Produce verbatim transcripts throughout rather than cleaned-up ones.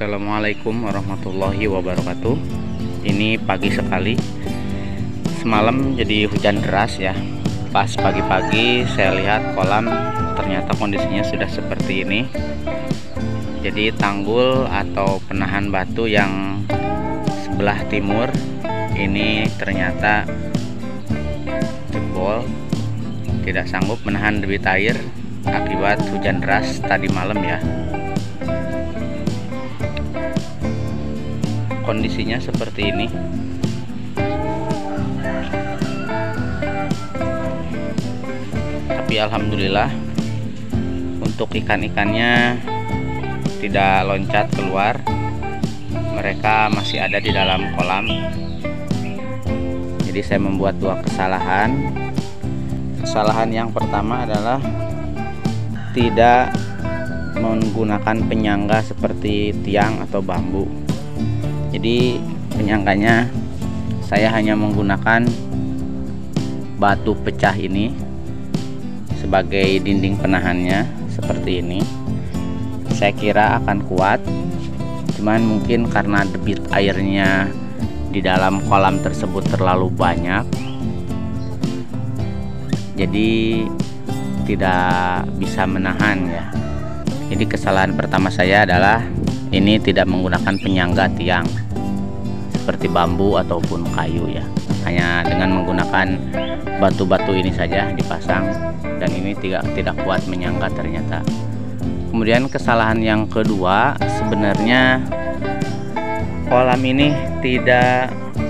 Assalamualaikum warahmatullahi wabarakatuh. Ini pagi sekali. Semalam jadi hujan deras ya. Pas pagi-pagi saya lihat kolam, ternyata kondisinya sudah seperti ini. Jadi tanggul atau penahan batu yang sebelah timur ini ternyata jebol, tidak sanggup menahan debit air akibat hujan deras tadi malam ya. Kondisinya seperti ini. Tapi alhamdulillah untuk ikan-ikannya tidak loncat keluar. Mereka masih ada di dalam kolam. Jadi saya membuat dua kesalahan. Kesalahan yang pertama adalah tidak menggunakan penyangga seperti tiang atau bambu. Jadi penyangganya saya hanya menggunakan batu pecah ini sebagai dinding penahannya seperti ini. Saya kira akan kuat, cuman mungkin karena debit airnya di dalam kolam tersebut terlalu banyak, jadi tidak bisa menahan ya. Jadi kesalahan pertama saya adalah ini tidak menggunakan penyangga tiang seperti bambu ataupun kayu ya, hanya dengan menggunakan batu-batu ini saja dipasang, dan ini tidak tidak kuat menyangga ternyata. Kemudian kesalahan yang kedua, sebenarnya kolam ini tidak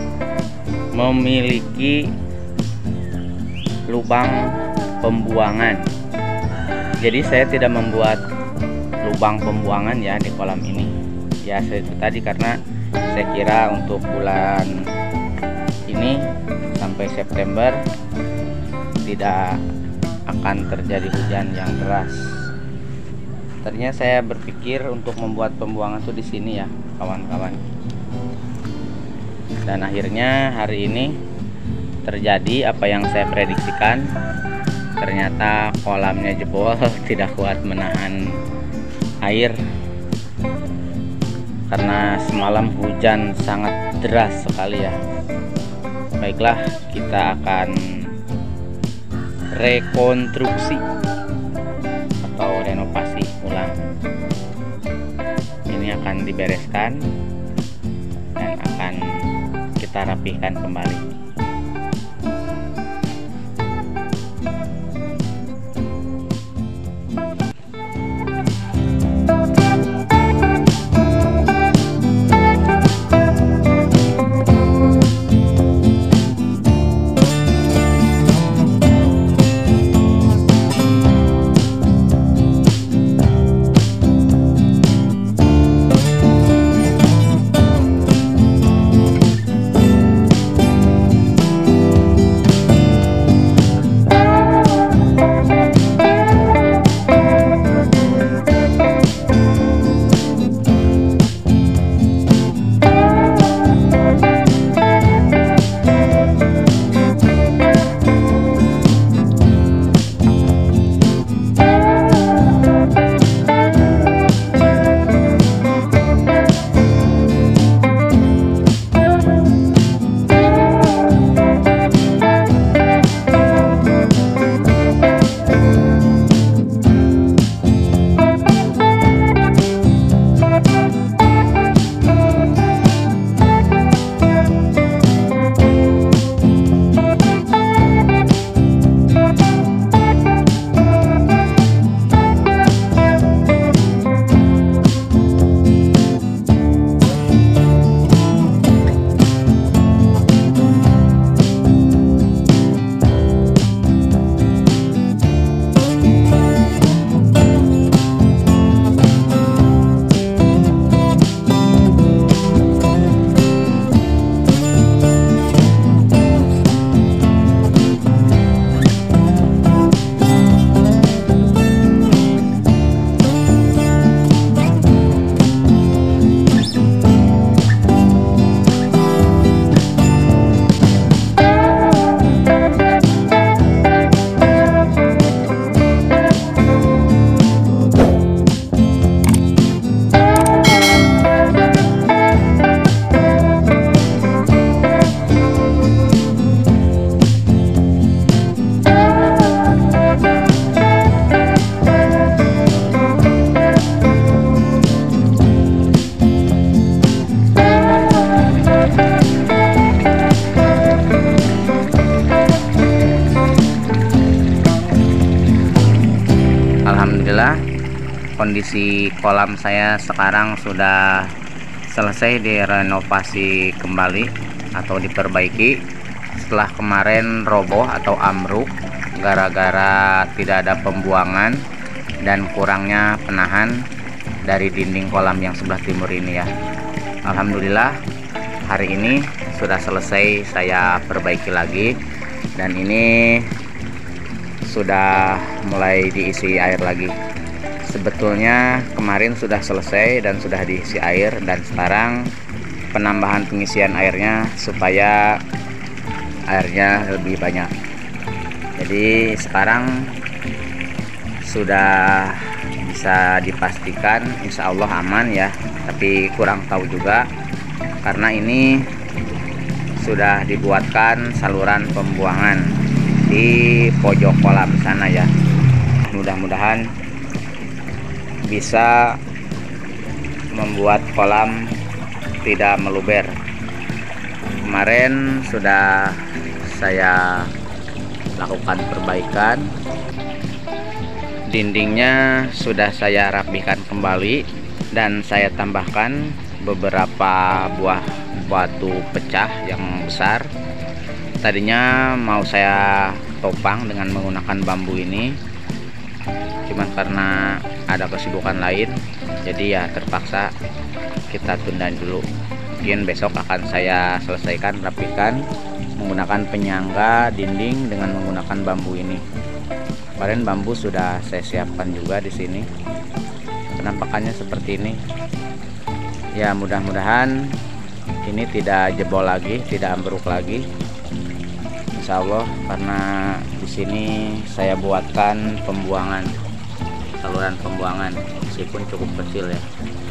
memiliki lubang pembuangan. Jadi saya tidak membuat lubang pembuangan ya di kolam ini. Ya itu tadi karena saya kira untuk bulan ini sampai September tidak akan terjadi hujan yang deras. Ternyata saya berpikir untuk membuat pembuangan tuh di sini ya, kawan-kawan. Dan akhirnya hari ini terjadi apa yang saya prediksikan. Ternyata kolamnya jebol, tidak kuat menahan air karena semalam hujan sangat deras sekali ya. Baiklah, kita akan rekonstruksi atau renovasi ulang. Ini akan dibereskan dan akan kita rapihkan kembali. alhamdulillah kondisi kolam saya sekarang sudah selesai direnovasi kembali atau diperbaiki setelah kemarin roboh atau ambruk gara-gara tidak ada pembuangan dan kurangnya penahan dari dinding kolam yang sebelah timur ini ya. Alhamdulillah hari ini sudah selesai saya perbaiki lagi, dan ini sudah mulai diisi air lagi. Sebetulnya kemarin sudah selesai dan sudah diisi air, dan sekarang penambahan pengisian airnya supaya airnya lebih banyak. Jadi sekarang sudah bisa dipastikan insya Allah aman ya, tapi kurang tahu juga karena ini sudah dibuatkan saluran pembuangan di pojok kolam sana ya. Mudah-mudahan bisa membuat kolam tidak meluber. Kemarin sudah saya lakukan perbaikan, dindingnya sudah saya rapihkan kembali, dan saya tambahkan beberapa buah batu pecah yang besar. Tadinya mau saya topang dengan menggunakan bambu ini, cuman karena ada kesibukan lain jadi ya terpaksa kita tunda dulu. Mungkin besok akan saya selesaikan rapikan menggunakan penyangga dinding dengan menggunakan bambu ini. Kemarin bambu sudah saya siapkan juga di sini. Penampakannya seperti ini ya, mudah-mudahan ini tidak jebol lagi, tidak ambruk lagi insya Allah, karena di sini saya buatkan pembuangan, saluran pembuangan meskipun cukup kecil ya.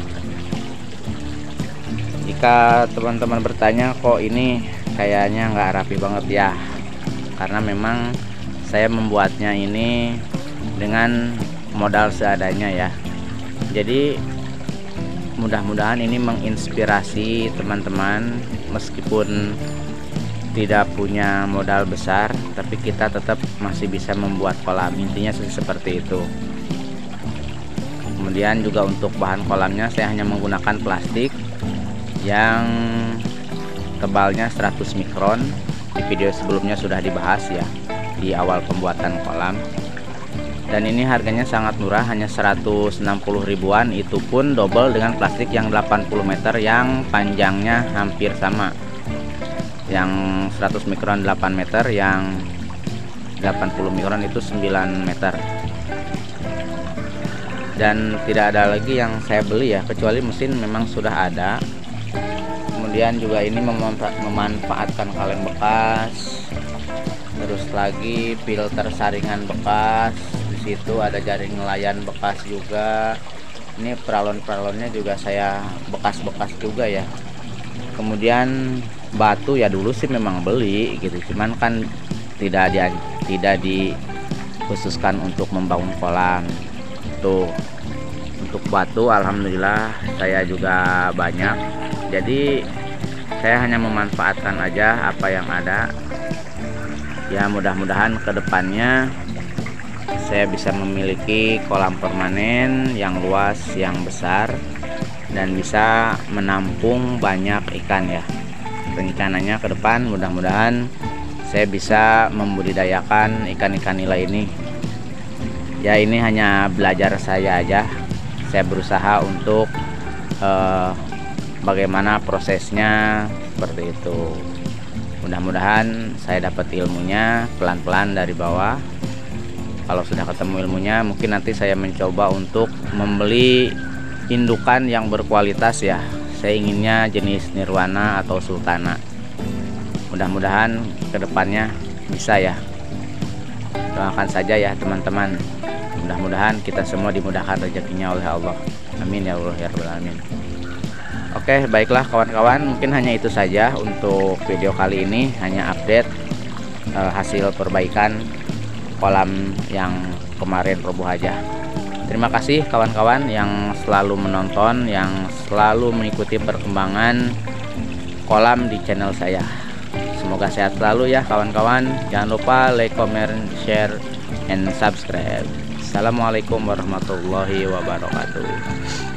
Jika teman-teman bertanya kok ini kayaknya nggak rapi banget ya, karena memang saya membuatnya ini dengan modal seadanya ya. Jadi mudah-mudahan ini menginspirasi teman-teman, meskipun tidak punya modal besar tapi kita tetap masih bisa membuat kolam, intinya seperti itu. Kemudian juga untuk bahan kolamnya saya hanya menggunakan plastik yang tebalnya seratus mikron. Di video sebelumnya sudah dibahas ya di awal pembuatan kolam, dan ini harganya sangat murah, hanya seratus enam puluh ribuan. Itu pun double dengan plastik yang delapan puluh meter yang panjangnya hampir sama, yang seratus mikron delapan meter, yang delapan puluh mikron itu sembilan meter. Dan tidak ada lagi yang saya beli ya, kecuali mesin memang sudah ada. Kemudian juga ini memanfaatkan kaleng bekas, terus lagi filter saringan bekas, di situ ada jaring nelayan bekas juga. Ini peralon-peralonnya juga saya bekas-bekas juga ya. Kemudian batu ya dulu sih memang beli gitu, cuman kan tidak di, tidak dikhususkan untuk membangun kolam. Tuh untuk batu alhamdulillah saya juga banyak, jadi saya hanya memanfaatkan aja apa yang ada ya. Mudah-mudahan kedepannya saya bisa memiliki kolam permanen yang luas, yang besar, dan bisa menampung banyak ikan ya. Rencananya ke depan mudah-mudahan saya bisa membudidayakan ikan-ikan nila ini ya. Ini hanya belajar saya aja, saya berusaha untuk eh, bagaimana prosesnya seperti itu. Mudah-mudahan saya dapat ilmunya pelan-pelan dari bawah. Kalau sudah ketemu ilmunya, mungkin nanti saya mencoba untuk membeli indukan yang berkualitas ya. Saya inginnya jenis Nirwana atau Sultana. Mudah-mudahan kedepannya bisa ya. Doakan saja ya teman-teman. Mudah-mudahan kita semua dimudahkan rezekinya oleh Allah. Amin ya Allah ya Rabbal alamin. Oke, baiklah kawan-kawan, mungkin hanya itu saja untuk video kali ini, hanya update uh, hasil perbaikan kolam yang kemarin roboh aja. Terima kasih kawan-kawan yang selalu menonton, yang selalu mengikuti perkembangan kolam di channel saya. Semoga sehat selalu ya kawan-kawan. Jangan lupa like, comment, share, and subscribe. Assalamualaikum warahmatullahi wabarakatuh.